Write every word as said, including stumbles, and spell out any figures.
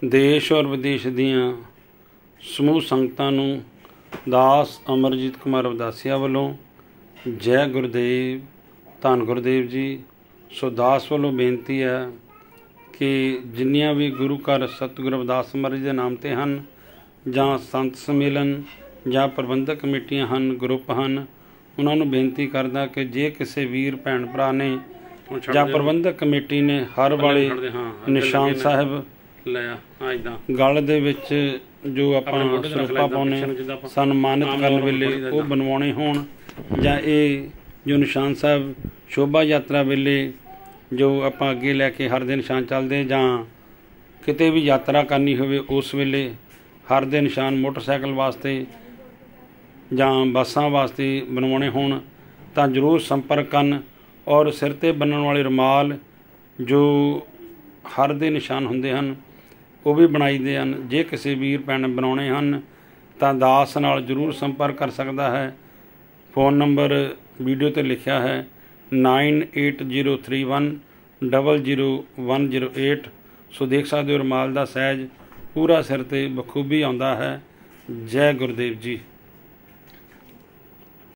देश और विदेश दीआं समूह संगतां नूं दास अमरजीत कुमार अवदासिया वालों जय गुरुदेव, धन गुरुदेव जी। सो दास वालों बेनती है कि जिन्नियां भी गुरु घर सतगुरु रविदास महाराज के नाम ते हन, जां संत सम्मेलन जां प्रबंधक कमेटियां हन, ग्रुप हन, उन्हां नूं बेनती करदा कि जे किसी वीर भैन भरा ने जां प्रबंधक कमेटी ने हर वाले निशान साहिब गल दे विच जो आपां सुरपा पाउने सन्मानित करन वेले वो बनवाने होण, जां ये जो निशान साहिब शोभा यात्रा वेले जो आपां अगे लैके हर दे निशान चलदे, जां किते भी यात्रा करनी होवे उस वेले हर दे निशान मोटरसाइकिल वास्ते जां बसां वास्ते बनवाने होण तां जरूर संपर्क करन। और सिर ते बन्नण वाले रुमाल जो हर दे निशान हुंदे हन वो भी बनाईदे हन। जे किसी वीर भैन बनाउणे हन तां दास नाल जरूर संपर्क कर सकदा है। फोन नंबर वीडियो ते लिखिया है nine eight zero three one double zero one zero eight. सो देख सकते हो रुमाल का साइज पूरा सिर ते बखूबी आउंदा है। जय गुरुदेव जी।